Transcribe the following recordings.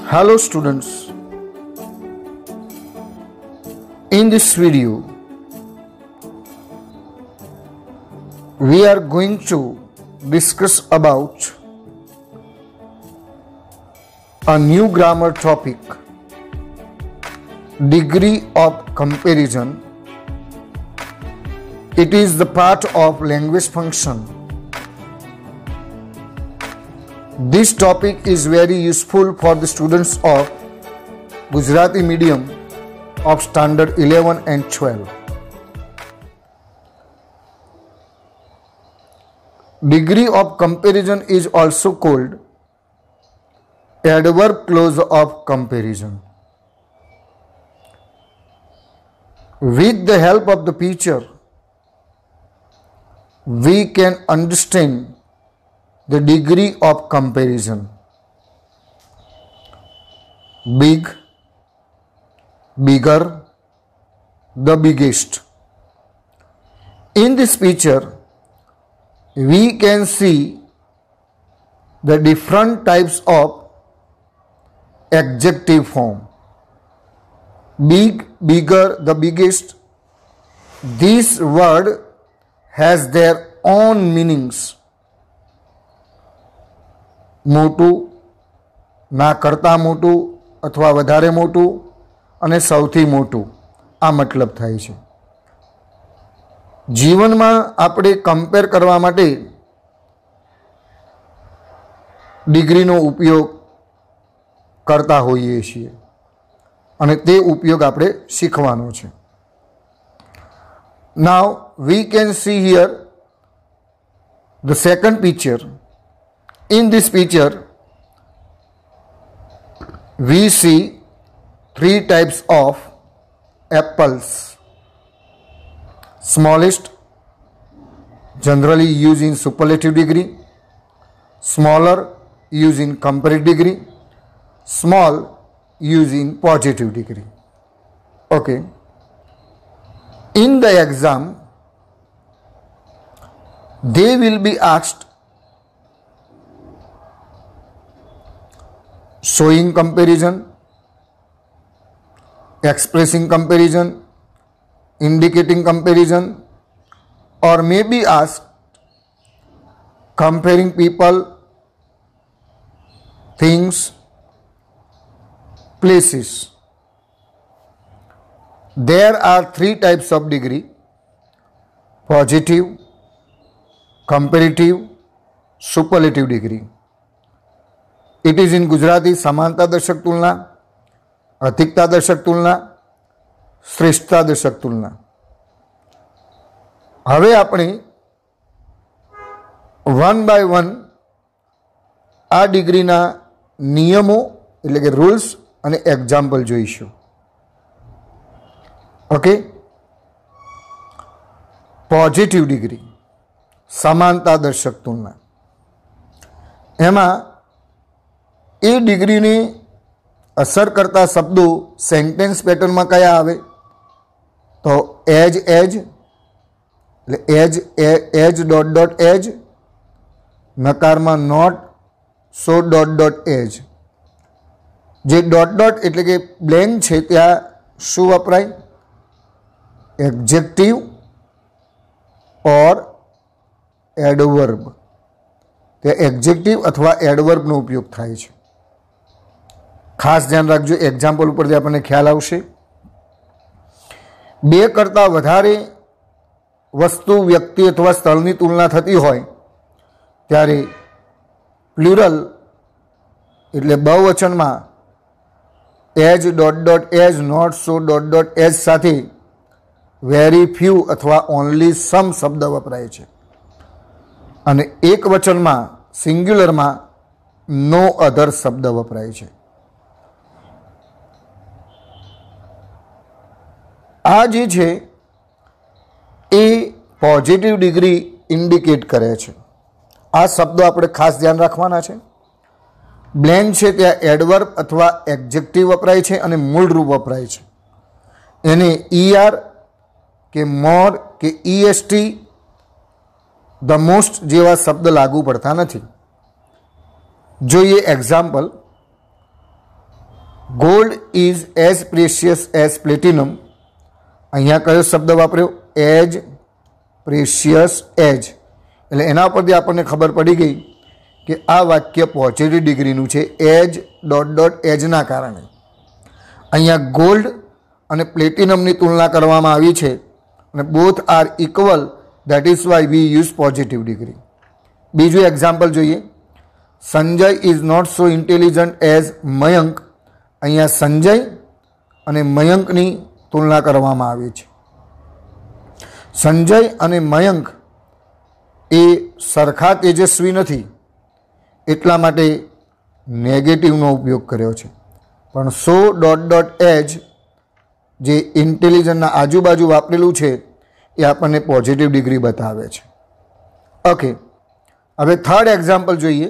Hello students, in this video we are going to discuss about a new grammar topic, degree of comparison. It is the part of language function. This topic is very useful for the students of Gujarati medium of standard 11 and 12. Degree of comparison is also called adverb clause of comparison. With the help of the picture, we can understand the degree of comparison. Big, bigger, the biggest. In this picture, we can see the different types of adjective form. Big, bigger, the biggest. This word has their own meanings. મોટું, ના કરતાં મોટું અથવા વધારે મોટું અને સૌથી મોટું, આ મતલબ થાય છે. જીવનમાં આપણે કમ્પેર કરવા માટે ડિગ્રીનો ઉપયોગ કરતા હોઈએ છીએ અને તે ઉપયોગ આપણે શીખવાનો છે. Now we can see here the second picture. In this picture, we see three types of apples. Smallest, generally used in superlative degree. Smaller, used in comparative degree. Small, used in positive degree. Okay. In the exam, they will be asked showing comparison, expressing comparison, indicating comparison, or may be asked comparing people, things, places. There are three types of degree: positive, comparative, superlative degree. It is in Gujarati समानता दर्शक तुलना, अधिकता दर्शक तुलना, श्रेष्ठता दर्शक तुलना. હવે આપણે વન બાય વન આ ડિગ્રીના નિયમો એટલે કે રૂલ્સ અને એક્ઝામ્પલ જોઈશું. ઓકે. પોઝિટિવ ડિગ્રી, સમાનતા દર્શક તુલના. એમાં એ ડિગ્રીને અસર કરતા શબ્દો સેન્ટેન્સ પેટર્નમાં કયા આવે? તો એજ એટલે એજ ડોટ ડોટ એજ, નકારમાં not, so dot dot as. જે ડોટ ડોટ એટલે કે બ્લેન્ક છે ત્યાં શું વપરાય? Adjective or adverb. ત્યાં એડજેક્ટિવ અથવા એડવર્બનો ઉપયોગ થાય છે. ખાસ ધ્યાન રાખજો, એક્ઝામ્પલ ઉપરથી આપણને ખ્યાલ આવશે. બે કરતાં વધારે વસ્તુ, વ્યક્તિ અથવા સ્થળની તુલના થતી હોય ત્યારે પ્લુરલ એટલે બહુવચનમાં as dot dot as, not, so dot dot as સાથે વેરી ફ્યુ અથવા ઓનલી સમ શબ્દ વપરાય છે. અને એક વચનમાં સિંગ્યુલરમાં નો અધર શબ્દ વપરાય છે. આ જે છે એ પોઝિટિવ ડિગ્રી ઇન્ડિકેટ કરે છે. આ શબ્દો આપણે ખાસ ધ્યાન રાખવાના છે. બ્લેન્ક છે ત્યાં એડવર્બ અથવા એડજેક્ટિવ વપરાય છે અને મૂળ રૂપ વપરાય છે. એને ઈઆર કે મોર કે ઈએસટી, ધ મોસ્ટ જેવા શબ્દ લાગુ પડતા નથી. જોઈએ example. Gold is as precious as platinum. અહીંયા કયો શબ્દ વાપર્યો? As precious as. એટલે એના પરથી આપણને ખબર પડી ગઈ કે આ વાક્ય પોઝિટિવ ડિગ્રીનું છે. એજ ડોટ ડોટ એજના કારણે અહીંયા ગોલ્ડ અને પ્લેટિનમની તુલના કરવામાં આવી છે અને both are equal, that is why we use positive degree. બીજું એક્ઝામ્પલ જોઈએ. Sanjay is not so intelligent as Mayank. અહીંયા સંજય અને મયંકની તુલના કરવામાં આવી છે. સંજય અને મયંક એ સરખા તેજસ્વી નથી એટલા માટે નેગેટિવનો ઉપયોગ કર્યો છે. પણ સો ડોટ ડોટ એજ જે ઇન્ટેલિજન્ટના આજુબાજુ વાપરેલું છે એ આપણને પોઝિટિવ ડિગ્રી બતાવે છે. ઓકે, હવે થર્ડ એક્ઝામ્પલ જોઈએ.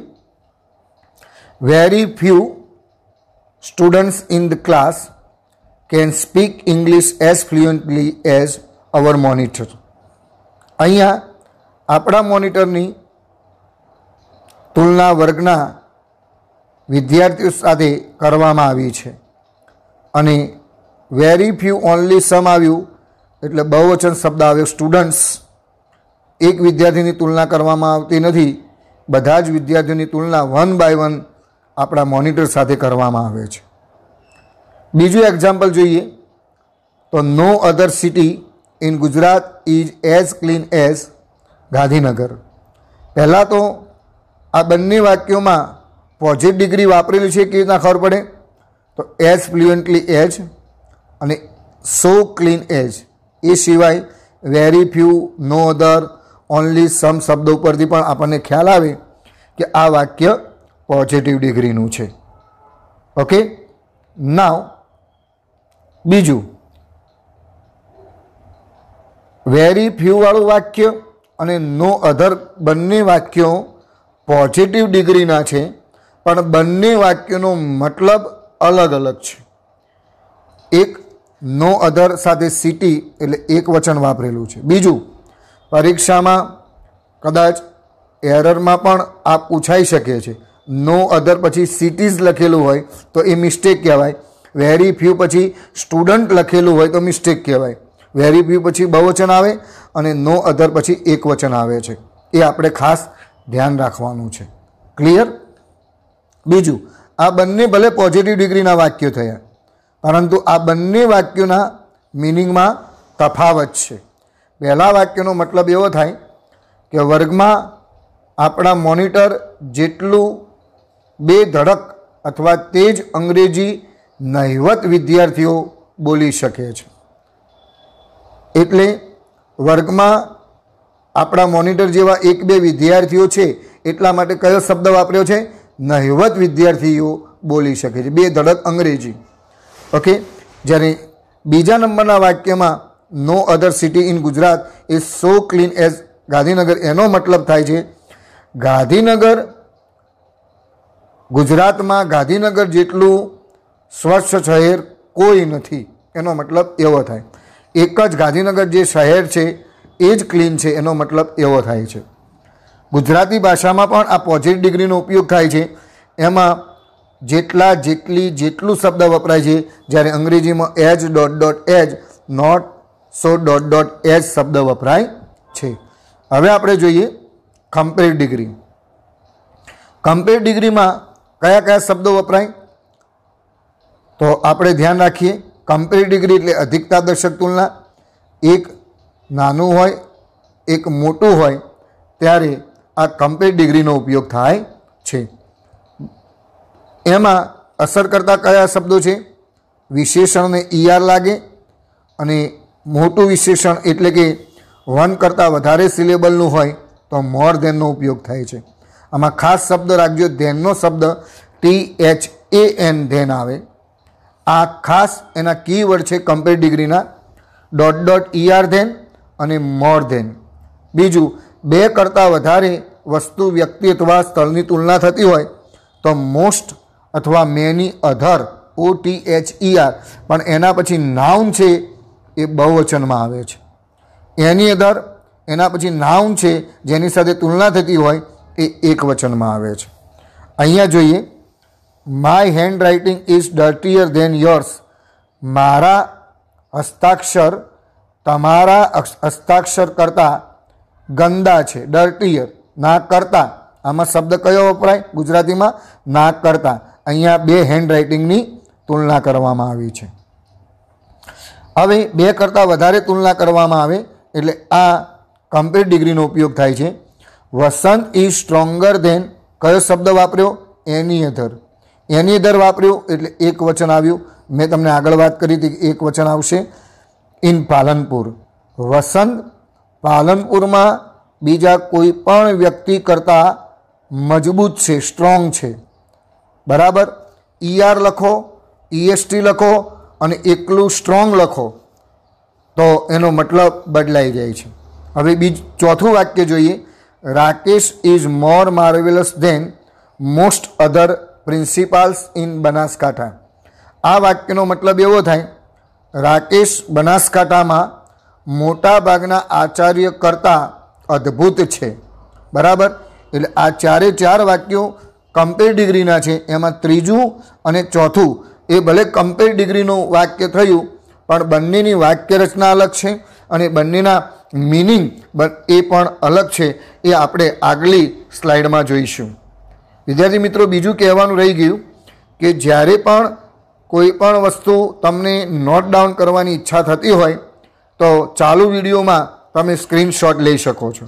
Very few students in the class can speak English as fluently as our monitor. અહીંયા આપણા મોનિટરની તુલના વર્ગના વિદ્યાર્થીઓ સાથે કરવામાં આવી છે અને વેરી ફ્યુ ઓનલી સમ આવ્યું એટલે બહુવચન શબ્દ આવ્યો. સ્ટુડન્ટ્સ એક વિદ્યાર્થીની તુલના કરવામાં આવતી નથી, બધા જ વિદ્યાર્થીઓની તુલના વન બાય વન આપણા મોનિટર સાથે કરવામાં આવે છે. બીજું એક્ઝામ્પલ જોઈએ તો no other city in Gujarat is as clean as Gandhinagar. પહેલાં તો આ બંને વાક્યોમાં પોઝિટિવ ડિગ્રી વાપરેલી છે કેવી રીતના ખબર પડે? તો એઝ ફ્લુઅન્ટલી એજ અને સો ક્લીન એજ. એ સિવાય very few, no other, only some શબ્દો ઉપરથી પણ આપણને ખ્યાલ આવે કે આ વાક્ય પોઝિટિવ ડિગ્રીનું છે. ઓકે, નાવ બીજું વેરી ફ્યુવાળું વાક્ય અને નો અધર બંને વાક્યો પોઝિટિવ ડિગ્રીના છે પણ બંને વાક્યનો મતલબ અલગ અલગ છે. એક નો અધર સાથે સિટી એટલે એક વચન વાપરેલું છે. બીજું પરીક્ષામાં કદાચ એરરમાં પણ આ પૂછાઈ શકે છે. નો અધર પછી સિટીઝ લખેલું હોય તો એ મિસ્ટેક કહેવાય. વેરી ફ્યુ પછી સ્ટુડન્ટ લખેલું હોય તો મિસ્ટેક કહેવાય. વેરી ફ્યુ પછી બહુવચન આવે અને નો અધર પછી એક વચન આવે છે. એ આપણે ખાસ ધ્યાન રાખવાનું છે. ક્લિયર? બીજું, આ બંને ભલે પોઝિટિવ ડિગ્રીના વાક્યો થયા પરંતુ આ બંને વાક્યોના મિનિંગમાં તફાવત છે. પહેલા વાક્યનો મતલબ એવો થાય કે વર્ગમાં આપણા મોનિટર જેટલું બે ધડક અથવા તેજ અંગ્રેજી નહિવત વિદ્યાર્થીઓ બોલી શકે છે. એટલે વર્ગમાં આપણા મોનિટર જેવા એક બે વિદ્યાર્થીઓ છે એટલા માટે કયો શબ્દ વાપર્યો છે? નહિવત વિદ્યાર્થીઓ બોલી શકે છે, બે ધડક અંગ્રેજી. ઓકે, જ્યારે બીજા નંબરના વાક્યમાં no other city in Gujarat is so clean as Gandhinagar, એનો મતલબ થાય છે ગાંધીનગર, ગુજરાતમાં ગાંધીનગર જેટલું સ્વચ્છ શહેર કોઈ નથી. એનો મતલબ એવો થાય. એક જ ગાંધીનગર જે શહેર છે એ જ ક્લીન છે, એનો મતલબ એવો થાય છે. ગુજરાતી ભાષામાં પણ આ પોઝિટિવ ડિગ્રીનો ઉપયોગ થાય છે. એમાં જેટલા, જેટલી, જેટલું શબ્દ વપરાય છે, જ્યારે અંગ્રેજીમાં as dot dot as, not so dot dot as શબ્દ વપરાય છે. હવે આપણે જોઈએ કમ્પેરેટિવ ડિગ્રી. કમ્પેરેટિવ ડિગ્રીમાં કયા કયા શબ્દો વપરાય તો આપણે ધ્યાન રાખીએ. કમ્પેરેટિવ ડિગ્રી એટલે અધિકતા દર્શક તુલના. એક નાનું હોય એક મોટું હોય ત્યારે આ કમ્પેરેટિવ ડિગ્રીનો ઉપયોગ થાય છે. એમાં અસર કરતા કયા શબ્દો છે? વિશેષણને ઈઆર લાગે અને મોટું વિશેષણ એટલે કે વન કરતાં વધારે સિલેબલનું હોય તો મોર ધેનનો ઉપયોગ થાય છે. આમાં ખાસ શબ્દ રાખજો, ધેનનો શબ્દ THAN ધેન આવે. આ ખાસ એના કીવર્ડ છે કમ્પેરેટિવ ડિગ્રીના. ડોટ ડોટ ઈઆર ધેન અને મોર ધેન. બીજું, બે કરતાં વધારે વસ્તુ, વ્યક્તિ અથવા સ્થળની તુલના થતી હોય તો મોસ્ટ અથવા મેની અધર OTHER, પણ એના પછી નાઉન છે એ બહુવચનમાં આવે છે. એની અધર એના પછી નાઉન છે જેની સાથે તુલના થતી હોય એ એક વચનમાં આવે છે. અહીંયા જોઈએ my handwriting is dirtier than yours. મારા હસ્તાક્ષર તમારા હસ્તાક્ષર કરતાં ગંદા છે. ડર્ટીયર, ના કરતાં. આમાં શબ્દ કયો વપરાય ગુજરાતીમાં? ના કરતાં. અહીંયા બે હેન્ડ રાઇટિંગની તુલના કરવામાં આવી છે. હવે બે કરતાં વધારે તુલના કરવામાં આવે એટલે આ કમ્પેર ડિગ્રીનો ઉપયોગ થાય છે. વસંત ઇઝ સ્ટ્રોંગર ધેન, કયો શબ્દ વાપર્યો? એની અધર. એની અધર વાપર્યું એટલે એક વચન આવ્યું. મેં તમને આગળ વાત કરી હતી કે એક વચન આવશે. ઇન પાલનપુર. વસંત પાલનપુરમાં બીજા કોઈ પણ વ્યક્તિ કરતાં મજબૂત છે, સ્ટ્રોંગ છે. બરાબર. ER લખો, EST લખો અને એકલું સ્ટ્રોંગ લખો તો એનો મતલબ બદલાઈ જાય છે. હવે ચોથું વાક્ય જોઈએ. Rakesh is more marvellous than most other principals in Banaskantha. આ વાક્યનો મતલબ એવો થાય, રાકેશ બનાસકાંઠામાં મોટા ભાગના આચાર્ય કરતાં અદ્ભુત છે. બરાબર. એટલે આ ચારે ચાર વાક્યો કમ્પેર ડિગ્રીના છે. એમાં ત્રીજું અને ચોથું એ ભલે કમ્પેર ડિગ્રીનું વાક્ય થયું પણ બંનેની વાક્ય રચના અલગ છે અને બંનેના મિનિંગ એ પણ અલગ છે. એ આપણે આગલી સ્લાઇડમાં જોઈશું. વિદ્યાર્થી મિત્રો, બીજું કહેવાનું રહી ગયું કે જ્યારે પણ કોઈ પણ વસ્તુ તમને નોટ ડાઉન કરવાની ઈચ્છા થતી હોય તો ચાલુ વિડીયોમાં તમે સ્ક્રીનશોટ લઈ શકો છો.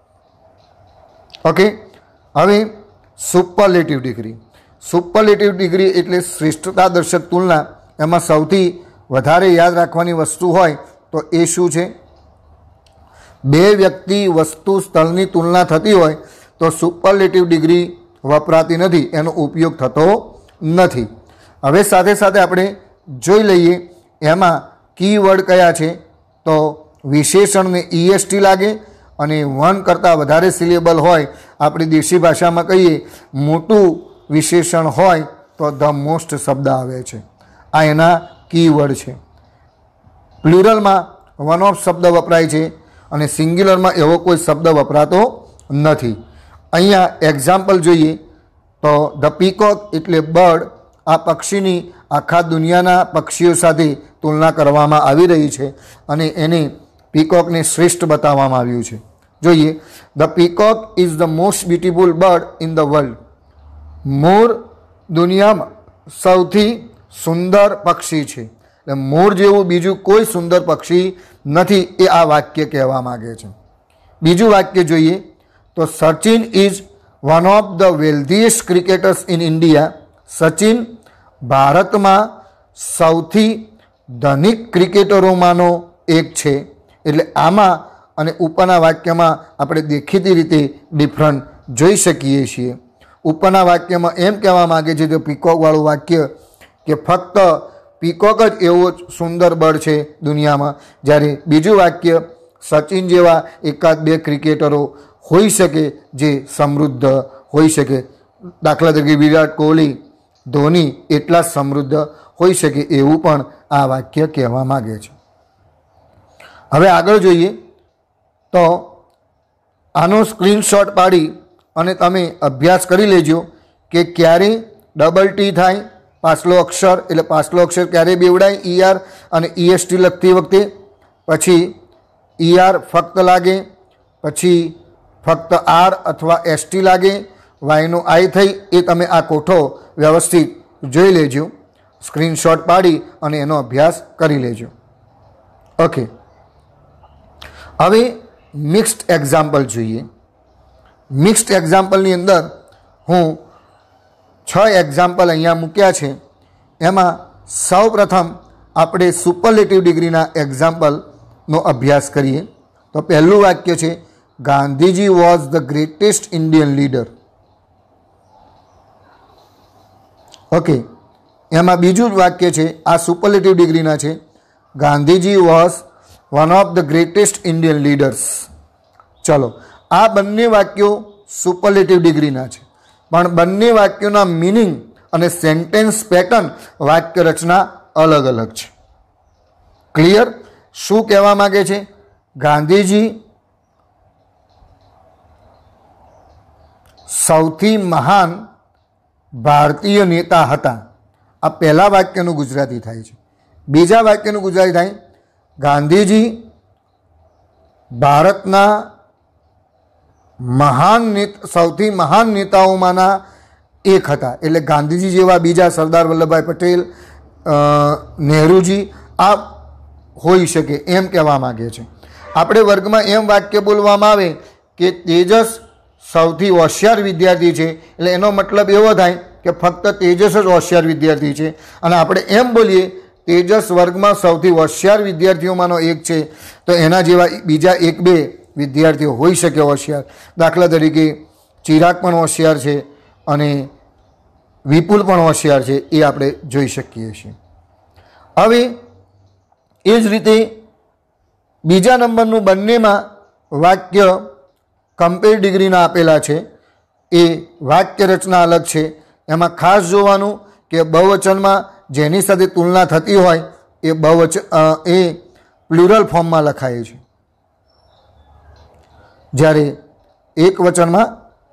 ઓકે. હવે સુપરલેટિવ ડિગ્રી. સુપરલેટિવ ડિગ્રી એટલે શ્રેષ્ઠતા દર્શક તુલના. એમાં સૌથી વધારે યાદ રાખવાની વસ્તુ હોય તો એ શું છે? બે વ્યક્તિ, વસ્તુ, સ્થળની તુલના થતી હોય તો સુપરલેટિવ ડિગ્રી વપરાતી નથી, એનો ઉપયોગ થતો નથી. હવે સાથે સાથે આપણે જોઈ લઈએ એમાં કીવર્ડ કયા છે. તો વિશેષણને EST લાગે અને વન કરતાં વધારે સિલેબલ હોય, આપણી દેશી ભાષામાં કહીએ મોટું વિશેષણ હોય તો ધ મોસ્ટ શબ્દ આવે છે. આ એના કીવર્ડ છે. પ્લુરલમાં વન ઓફ શબ્દ વપરાય છે અને સિંગ્યુલરમાં એવો કોઈ શબ્દ વપરાતો નથી. અહીંયા એક્ઝામ્પલ જોઈએ તો ધ પીકોક એટલે બર્ડ. આ પક્ષીની આખા દુનિયાના પક્ષીઓ સાથે તુલના કરવામાં આવી રહી છે અને એને પીકોકને શ્રેષ્ઠ બતાવવામાં આવ્યું છે. જોઈએ. The peacock is the most beautiful bird in the world. મોર દુનિયામાં સૌથી સુંદર પક્ષી છે. એટલે મોર જેવું બીજું કોઈ સુંદર પક્ષી નથી, એ આ વાક્ય કહેવા માગે છે. બીજું વાક્ય જોઈએ તો Sachin is one of the wealthiest cricketers in India. Sachin ભારતમાં સૌથી ધનિક ક્રિકેટરોમાંનો એક છે. એટલે આમાં અને ઉપરના વાક્યમાં આપણે દેખીતી રીતે ડિફરન્ટ જોઈ શકીએ છીએ. ઉપરના વાક્યમાં એમ કહેવા માગે છે કે પીકોકવાળું વાક્ય કે ફક્ત પીકોક જ એવો સુંદર બર્ડ છે દુનિયામાં, જ્યારે બીજું વાક્ય સચિન જેવા એકાદ બે ક્રિકેટરો હોઈ શકે જે સમૃદ્ધ હોઈ શકે. દાખલા તરીકે વિરાટ કોહલી, ધોની એટલા સમૃદ્ધ હોઈ શકે એવું પણ આ વાક્ય કહેવા માગે છે. હવે આગળ જોઈએ તો આનો સ્ક્રીનશોટ પાડી અને તમે અભ્યાસ કરી લેજો કે ક્યારે ડબલ ટી થાય પાછલો અક્ષર, એટલે પાછલો અક્ષર ક્યારે બેવડાય ER અને EST લખતી વખતે. પછી ER ફક્ત લાગે, પછી ફક્ત R અથવા ST લાગે, વાયનો I થઈ. એ તમે આ કોઠો વ્યવસ્થિત જોઈ લેજો, સ્ક્રીનશોટ પાડી અને એનો અભ્યાસ કરી લેજો. ઓકે. હવે મિક્સ્ડ એક્ઝામ્પલ જોઈએ. મિક્સ્ડ એક્ઝામ્પલની અંદર હું 6 એક્ઝામ્પલ અહીંયા મૂક્યા છે. એમાં સૌ પ્રથમ આપણે સુપરલેટિવ ડિગ્રીના એક્ઝામ્પલનો અભ્યાસ કરીએ. તો પહેલું વાક્ય છે Gandhiji was the greatest Indian leader. Okay. એમાં બીજું જ વાક્ય છે, આ સુપરલેટિવ ડિગ્રીના છે, Gandhiji was one of the greatest Indian leaders. ચલો, આ બંને વાક્યો સુપરલેટિવ ડિગ્રીના છે પણ બંને વાક્યોના મિનિંગ અને સેન્ટેન્સ પેટર્ન, વાક્ય રચના અલગ અલગ છે. ક્લિયર? શું કહેવા માગે છે? ગાંધીજી સૌથી મહાન ભારતીય નેતા હતા. આ પહેલા વાક્યનું ગુજરાતી થાય છે. બીજા વાક્યનું ગુજરાતી થાય ગાંધીજી ભારતના સૌથી મહાન નેતાઓમાંના એક હતા. એટલે ગાંધીજી જેવા બીજા સરદાર વલ્લભભાઈ પટેલ, નહેરુજી આ હોઈ શકે એમ કહેવા માગે છે. આપણે વર્ગમાં એમ વાક્ય બોલવામાં આવે કે તેજસ સૌથી હોશિયાર વિદ્યાર્થી છે, એટલે એનો મતલબ એવો થાય કે ફક્ત તેજસ જ હોશિયાર વિદ્યાર્થી છે. અને આપણે એમ બોલીએ તેજસ વર્ગમાં સૌથી હોશિયાર વિદ્યાર્થીઓમાંનો એક છે, તો એના જેવા બીજા એક બે વિદ્યાર્થીઓ હોઈ શકે હોશિયાર. દાખલા તરીકે ચિરાગ પણ હોશિયાર છે અને વિપુલ પણ હોશિયાર છે, એ આપણે જોઈ શકીએ છીએ. હવે એ જ રીતે બીજા નંબરનું બંનેમાં વાક્ય કમ્પેર ડિગ્રીના આપેલા છે. એ વાક્ય રચના અલગ છે. એમાં ખાસ જોવાનું કે બહુવચનમાં જેની સાથે તુલના થતી હોય એ પ્લુરલ ફોર્મમાં લખાય છે, જ્યારે એક વચનમાં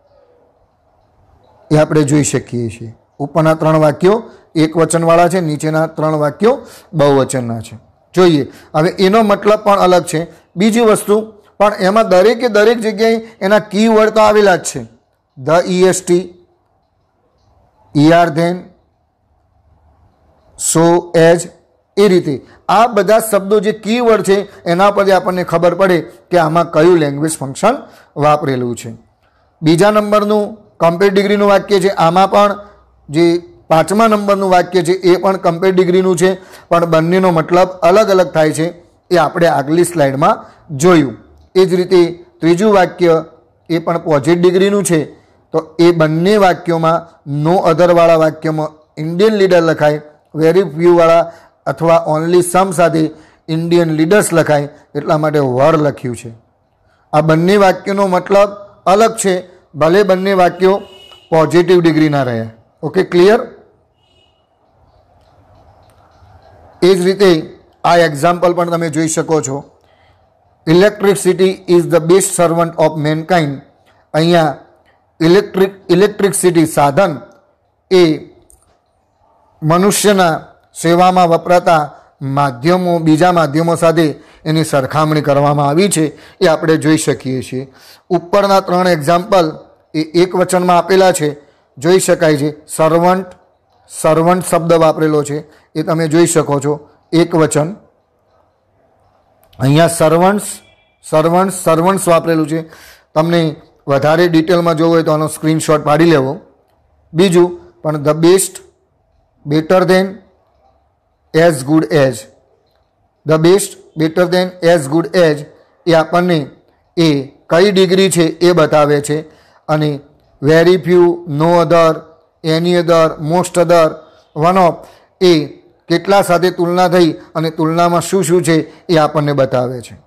એ આપણે જોઈ શકીએ છીએ. ઉપરના 3 વાક્યો એક વચનવાળા છે, નીચેના 3 વાક્યો બહુવચનના છે. જોઈએ હવે એનો મતલબ પણ અલગ છે. બીજી વસ્તુ પણ એમાં દરેકે દરેક જગ્યાએ એના કીવર્ડ તો આવેલા જ છે. The EST, ER than, so, as, એ રીતે આ બધા શબ્દો જે કીવર્ડ છે એના પરથી આપણને ખબર પડે કે આમાં કયું લેંગ્વેજ ફંક્શન વાપરેલું છે. બીજા નંબરનું કમ્પેર ડિગ્રીનું વાક્ય છે. આમાં પણ જે 5મા નંબરનું વાક્ય છે એ પણ કમ્પેર ડિગ્રીનું છે, પણ બંનેનો મતલબ અલગ અલગ થાય છે. એ આપણે આગલી સ્લાઇડમાં જોયું. એ જ રીતે ત્રીજું વાક્ય એ પણ પોઝિટિવ ડિગ્રીનું છે. તો એ બંને વાક્યોમાં નો અધરવાળા વાક્યમાં ઇન્ડિયન લીડર લખાય, વેરી ફ્યુવાળા અથવા ઓનલી સમ સાથે ઇન્ડિયન લીડર્સ લખાય, એટલા માટે વર લખ્યું છે. આ બંને વાક્યોનો મતલબ અલગ છે, ભલે બંને વાક્યો પોઝિટિવ ડિગ્રીના રહ્યા. Okay, clear? એ જ રીતે આ એક્ઝામ્પલ પણ તમે જોઈ શકો છો. Electricity is the best servant of mankind. અહીંયા ઇલેક્ટ્રિસિટી સાધન એ મનુષ્યના સેવામાં વપરાતા માધ્યમો, બીજા માધ્યમો સાથે એની સરખામણી કરવામાં આવી છે, એ આપણે જોઈ શકીએ છીએ. ઉપરના 3 એક્ઝામ્પલ એ એક વચનમાં આપેલા છે, જોઈ શકાય છે. સર્વન્ટ શબ્દ વાપરેલો છે, એ તમે જોઈ શકો છો. એક વચન. અહીંયા સર્વન્ટ્સ વાપરેલું છે. તમને વધારે ડિટેલમાં જોવું હોય તો આનો સ્ક્રીનશોટ પાડી લેવો. બીજું પણ the best, better than, as good as. The best, better than, as good as એ આપણને એ કઈ ડિગ્રી છે એ બતાવે છે. અને very few, no other, any other, most other, one of એ કેટલા સાથે તુલના થઈ અને તુલનામાં શું શું છે એ આપણને બતાવે છે.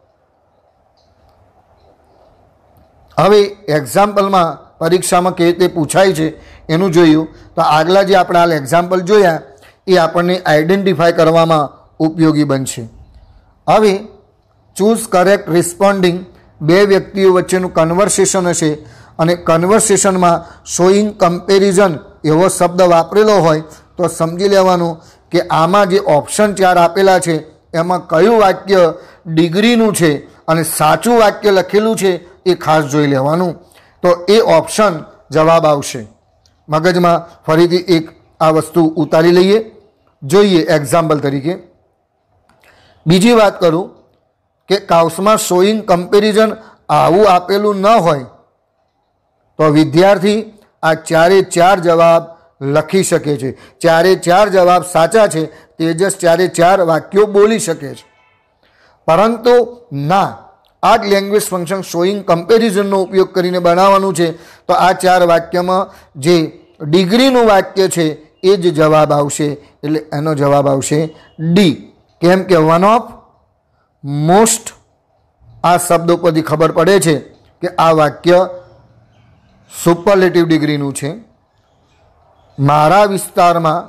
હવે એક્ઝામ્પલમાં પરીક્ષામાં કેવી રીતે પૂછાય છે એનું જોયું. તો આગલા જે આપણે હાલ એક્ઝામ્પલ જોયા એ આપણને આઈડેન્ટિફાય કરવામાં ઉપયોગી બનશે. હવે ચૂઝ કરેક્ટ રિસ્પોન્ડિંગ, બે વ્યક્તિઓ વચ્ચેનું કન્વર્સેશન હશે અને કન્વર્સેશનમાં શોઈંગ કમ્પેરિઝન એવો શબ્દ વાપરેલો હોય તો સમજી લેવાનું કે આમાં જે ઓપ્શન 4 આપેલા છે એમાં કયું વાક્ય ડિગ્રીનું છે અને સાચું વાક્ય લખેલું છે એ ખાસ જોઈ લેવાનું. તો એ ઓપ્શન જવાબ આવશે. મગજમાં ફરીથી એક આ વસ્તુ ઉતારી લઈએ, જોઈએ એક્ઝામ્પલ તરીકે. બીજી વાત કરું કે કાઉસમાં શોઈંગ કમ્પેરિઝન આવું આપેલું ન હોય તો વિદ્યાર્થી આ 4 જવાબ લખી શકે છે. 4 જવાબ સાચા છે. તેજસ 4 વાક્યો બોલી શકે છે. પરંતુ ના, આ જ લેંગ્વેજ ફંક્શન શોઈંગ કમ્પેરિઝનનો ઉપયોગ કરીને બનાવવાનું છે. તો આ 4 વાક્યમાં જે ડિગ્રીનું વાક્ય છે એ જ જવાબ આવશે. એટલે એનો જવાબ આવશે ડી. કેમ કે વન ઓફ, મોસ્ટ આ શબ્દો પરથી ખબર પડે છે કે આ વાક્ય સુપરલેટિવ ડિગ્રીનું છે. મારા વિસ્તારમાં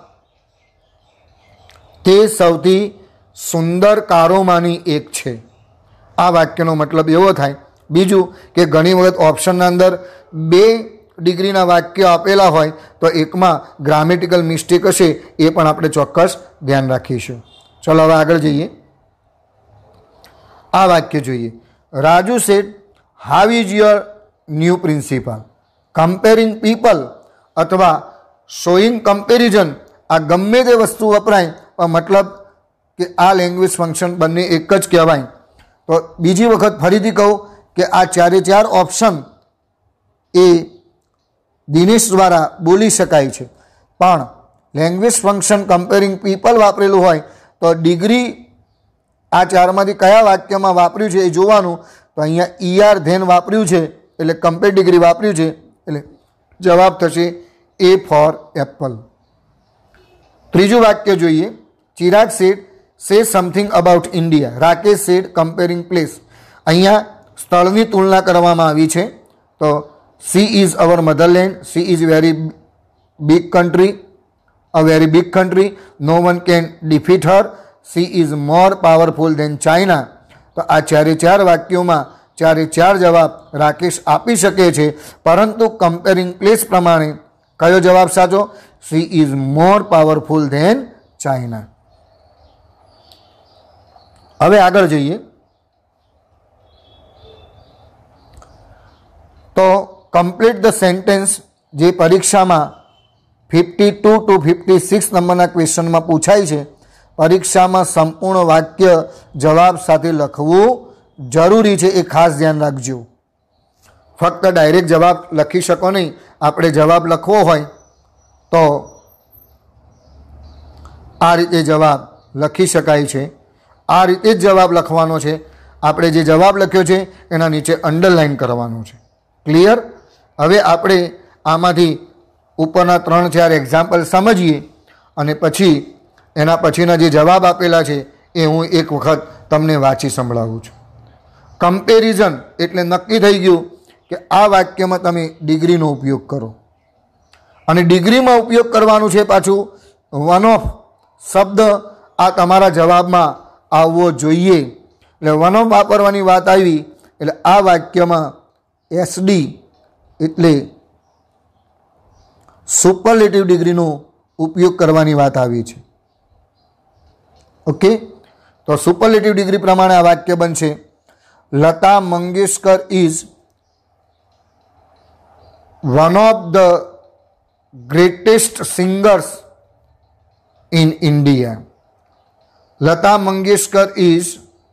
તે સૌથી સુંદર કારોમાંની એક છે. આ વાક્યનો મતલબ એવો થાય. બીજું કે ઘણી વખત ઓપ્શનના અંદર 2 ડિગ્રીના વાક્ય આપેલા હોય તો એકમાં ગ્રામેટિકલ મિસ્ટેક હશે, એ પણ આપણે ચોક્કસ ધ્યાન રાખીશું. ચલો હવે આગળ જઈએ. આ વાક્ય જોઈએ. Raju said how is your new principal. Comparing people અથવા શોઈંગ કમ્પેરિઝન, આ ગમે તે વસ્તુ વપરાય પણ મતલબ કે આ લેંગ્વેજ ફંક્શન બંને એક જ કહેવાય. તો બીજી વખત ફરીથી કહું કે આ ચારે ચાર ઓપ્શન એ દિનેશ દ્વારા બોલી શકાય છે, પણ લેંગ્વેજ ફંક્શન કમ્પેરિંગ પીપલ વાપરેલું હોય તો ડિગ્રી આ ચારમાંથી કયા વાક્યમાં વાપર્યું છે એ જોવાનું. તો અહીંયા ઈઆર ધેન વાપર્યું છે એટલે કમ્પેર ડિગ્રી વાપર્યું છે, એટલે જવાબ થશે એ ફોર એપલ. ત્રીજું વાક્ય જોઈએ. Chirag said say something about India. Rakesh said comparing place. અહીંયા સ્થળની તુલના કરવામાં આવી છે. તો she is our motherland, she is very big country, a very big country, no one can defeat her, she is more powerful than China. તો આ ચારે ચાર વાક્યોમાં ચારે ચાર જવાબ રાકેશ આપી શકે છે, પરંતુ કમ્પેરિંગ પ્લેસ પ્રમાણે કયો જવાબ સાચો? She is more powerful than China. હવે આગળ જઈએ. તો કમ્પ્લીટ ધ સેન્ટેન્સ જે પરીક્ષામાં 52 to 56 નંબરના ક્વેશ્ચનમાં પૂછાય છે. પરીક્ષામાં સંપૂર્ણ વાક્ય જવાબ સાથે લખવું જરૂરી છે, એ ખાસ ધ્યાન રાખજો. ફક્ત ડાયરેક્ટ જવાબ લખી શકો નહીં. આપણે જવાબ લખવો હોય તો આ રીતે જવાબ લખી શકાય છે. આ રીતે જ જવાબ લખવાનો છે. આપણે જે જવાબ લખ્યો છે એના નીચે અંડરલાઇન કરવાનો છે. ક્લિયર? હવે આપણે આમાંથી ઉપરના 3-4 એક્ઝામ્પલ સમજીએ અને પછી એના પછીના જે જવાબ આપેલા છે એ હું એક વખત તમને વાંચી સંભળાવું છું. કમ્પેરિઝન એટલે નક્કી થઈ ગયું કે આ વાક્યમાં તમે ડિગ્રીનો ઉપયોગ કરો, અને ડિગ્રીમાં ઉપયોગ કરવાનું છે પાછું વન ઓફ શબ્દ આ તમારા જવાબમાં આવવો જોઈએ. એટલે વન ઓફ વાપરવાની વાત આવી એટલે આ વાક્યમાં એસડી એટલે સુપરલેટિવ ડિગ્રીનો ઉપયોગ કરવાની વાત આવી છે. ઓકે, તો સુપરલેટિવ ડિગ્રી પ્રમાણે આ વાક્ય બનશે Lata Mangeshkar is one of the greatest singers in India. Lata Mangeshkar is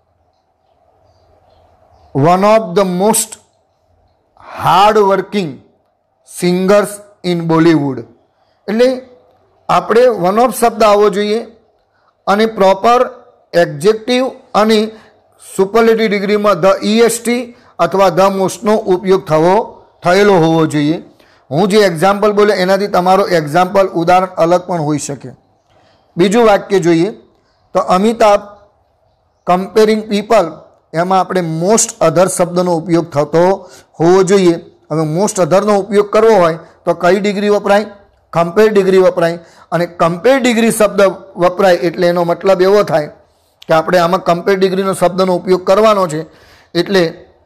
one of the most hard working singers in Bollywood. એટલે આપણે વન ઓફ શબ્દ આવવો જોઈએ અને પ્રોપર એક્ઝેક્ટિવ અને સુપરલેટિવ ડિગ્રીમાં ધ EST અથવા ધ મોસ્ટનો ઉપયોગ થયેલો હોવો જોઈએ. હું જે એક્ઝામ્પલ બોલ્યો એનાથી તમારો એક્ઝામ્પલ ઉદાહરણ અલગ પણ હોઈ શકે. બીજું વાક્ય જોઈએ તો અમિતાભ કમ્પેરિંગ પીપલ, એમાં આપણે મોસ્ટ અધર શબ્દનો ઉપયોગ થતો હોવો જોઈએ. હવે મોસ્ટ અધરનો ઉપયોગ કરવો હોય તો કઈ ડિગ્રી વપરાય? કમ્પેર ડિગ્રી વપરાય. અને કમ્પેર ડિગ્રી શબ્દ વપરાય એટલે એનો મતલબ એવો થાય કે આપણે આમાં કમ્પેર ડિગ્રીનો શબ્દનો ઉપયોગ કરવાનો છે, એટલે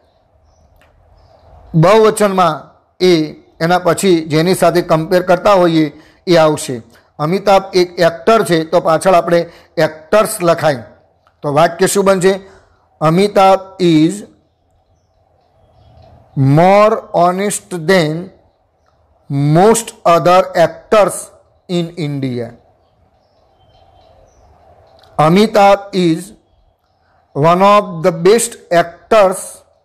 બહુવચનમાં એના પછી જેની સાથે કમ્પેર કરતા હોઈએ એ આવશે. અમિતાભ એક એક્ટર છે તો પાછળ આપણે એક્ટર્સ લખાય. તો વાક્ય શું બનશે? Amitabh is more honest than most other actors in India. Amitabh is one of the best actors,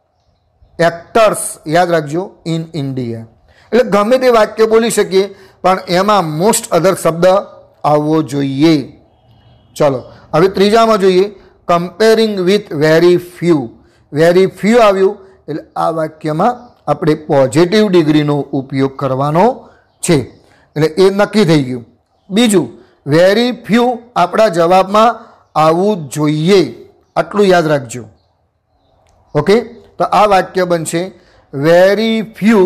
યાદ રાખજો, ઇન ઇન્ડિયા. એટલે ગમે તે વાક્ય બોલી શકીએ પણ એમાં મોસ્ટ અધર શબ્દ આવવો જોઈએ. ચલો હવે ત્રીજામાં જોઈએ comparing with very few. Very few આવ્યું એટલે આ વાક્યમાં આપણે પોઝિટિવ ડિગ્રીનો ઉપયોગ કરવાનો છે, એટલે એ નક્કી થઈ ગયું. બીજું વેરી ફ્યુ આપણા જવાબમાં આવવું જોઈએ, આટલું યાદ રાખજો. ઓકે, તો આ વાક્ય બનશે very few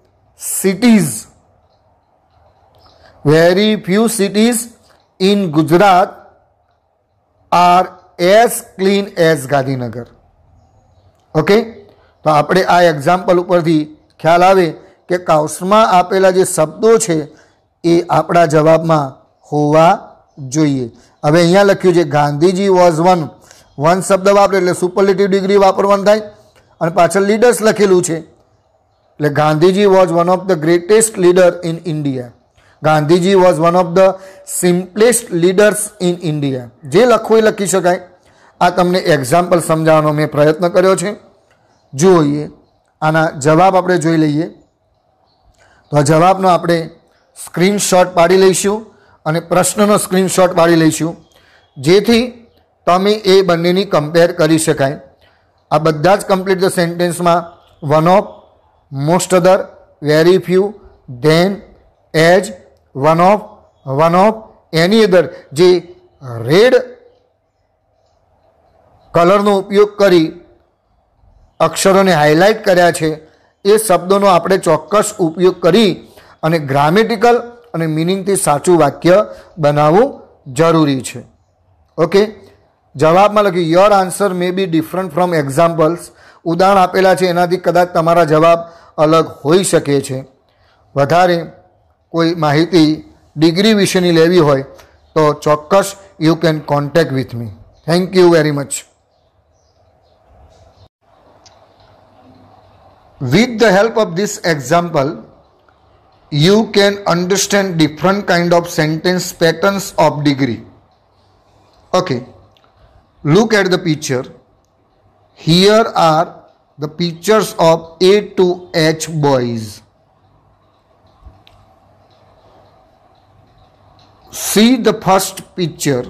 cities in Gujarat are as clean as Gandhinagar. Okay, તો આપણે આ એક્ઝામ્પલ ઉપરથી ખ્યાલ આવે કે કાઉન્સમાં આપેલા જે શબ્દો છે એ આપણા જવાબમાં હોવા જોઈએ. હવે અહીંયા લખ્યું છે ગાંધીજી વોઝ વન શબ્દ વાપરે એટલે સુપરલેટિવ ડિગ્રી વાપરવાનું થાય, અને પાછળ લીડર્સ લખેલું છે એટલે Gandhiji was one of the greatest leader in India. Gandhiji was one of the simplest leaders in India. જે લખવું એ લખી શકાય. આ તમને એક્ઝામ્પલ સમજાવવાનો મેં પ્રયત્ન કર્યો છે. જોઈએ આના જવાબ આપણે જોઈ લઈએ. તો આ જવાબનો આપણે સ્ક્રીનશોટ પાડી લઈશું અને પ્રશ્નનો સ્ક્રીનશોટ પાડી લઈશું, જેથી તમે એ બંનેની કમ્પેર કરી શકાય. આ બધા જ કમ્પ્લીટ ધ સેન્ટેન્સમાં one of, most other, very few, than, as, one of, any other જે રેડ કલરનો ઉપયોગ કરી અક્ષરોને હાઇલાઇટ કર્યા છે એ શબ્દોનો આપણે ચોક્કસ ઉપયોગ કરી અને ગ્રામેટિકલ અને મિનિંગથી સાચું વાક્ય બનાવવું જરૂરી છે. ઓકે, જવાબમાં લખ્યું your answer may be different from examples. ઉદાહરણ આપેલા છે એનાથી કદાચ તમારા જવાબ અલગ હોઈ શકે છે. વધારે કોઈ માહિતી ડિગ્રી વિશેની લેવી હોય તો ચોક્કસ you can contact with me. Thank you very much. With the help of this example, you can understand different kind of sentence patterns of degree. Okay, look at the picture. Here are the pictures of A to H boys. See the first picture.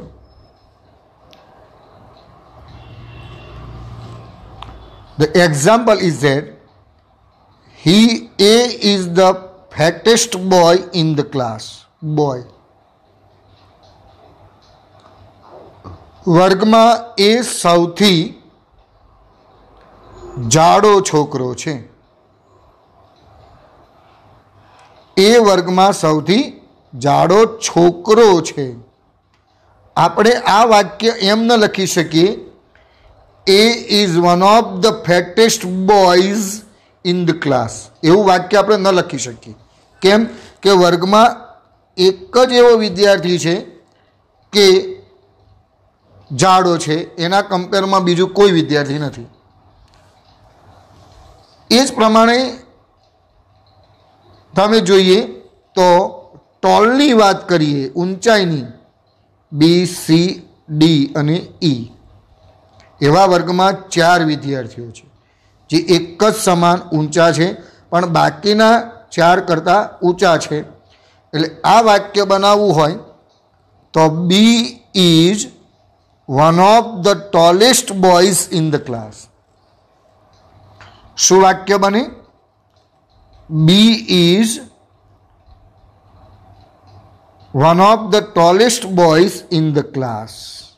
The example is that A is the fattest boy in the class. Boy. વર્ગમાં એ સૌથી જાડો છોકરો છે. એ વર્ગમાં સૌથી જાડો છોકરો છે. આપણે આ વાક્ય એમ ન લખી શકીએ A is one of the fattest boys in the class. એવું વાક્ય આપણે ન લખી શકીએ. કેમ કે વર્ગમાં એક જ એવો વિદ્યાર્થી છે કે જાડો છે, એના કમ્પેરમાં બીજું કોઈ વિદ્યાર્થી નથી. એ જ પ્રમાણે તમે જોઈએ તો ટોલની વાત કરીએ, ઊંચાઈની, BCD અને E, એવા વર્ગમાં 4 વિદ્યાર્થીઓ છે જે એક જ સમાન ઊંચા છે પણ બાકીના 4 કરતાં ઊંચા છે. એટલે આ વાક્ય બનાવવું હોય તો B is one of the tallest boys in the class. શું વાક્ય બને? B is one of the tallest boys in the class.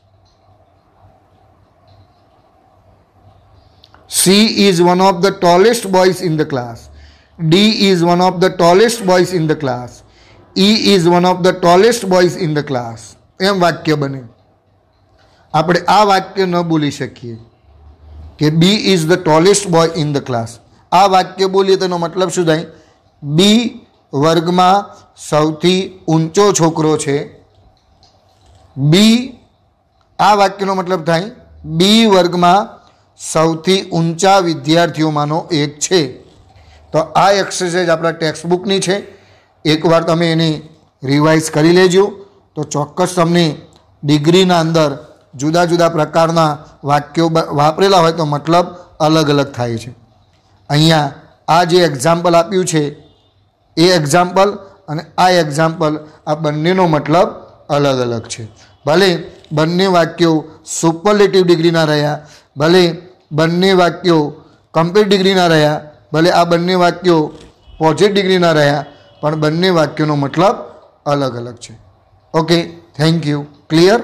C is one of the tallest boys in the class. D is one of the tallest boys in the class. E is one of the tallest boys in the class. એમ વાક્ય બને. આપણે આ વાક્ય ન બોલી શકીએ કે B is the tallest boy in the class. આ વાક્ય બોલીએ તેનો મતલબ શું થાય? B વર્ગમાં સૌથી ઊંચો છોકરો છે. B આ વાક્યનો મતલબ થાય B વર્ગમાં સૌથી ઊંચા વિદ્યાર્થીઓમાંનો એક છે. તો આ એક્સરસાઇઝ આપણા ટેક્સ્ટબુકની છે. એકવાર તમે એને રિવાઇઝ કરી લેજો તો ચોક્કસ તમને ડિગ્રીના અંદર જુદા જુદા પ્રકારના વાક્યો વાપરેલા હોય તો મતલબ અલગ અલગ થાય છે. અહીંયા આ જે એક્ઝામ્પલ આપ્યું છે એ એક્ઝામ્પલ અને આ એક્ઝામ્પલ, આ બંનેનો મતલબ અલગ અલગ છે. ભલે બંને વાક્યો સુપરલેટિવ ડિગ્રીના રહ્યા, ભલે બંને વાક્યો કમ્પ્લીટ ડિગ્રીના રહ્યા, ભલે આ બંને વાક્યો પોઝિટિવ ડિગ્રીના રહ્યા, પણ બંને વાક્યોનો મતલબ અલગ અલગ છે. Okay, thank you. Clear?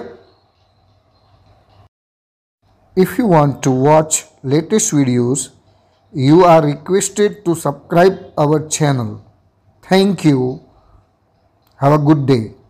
If you want to watch latest videos, you are requested to subscribe our channel. Thank you. Have a good day.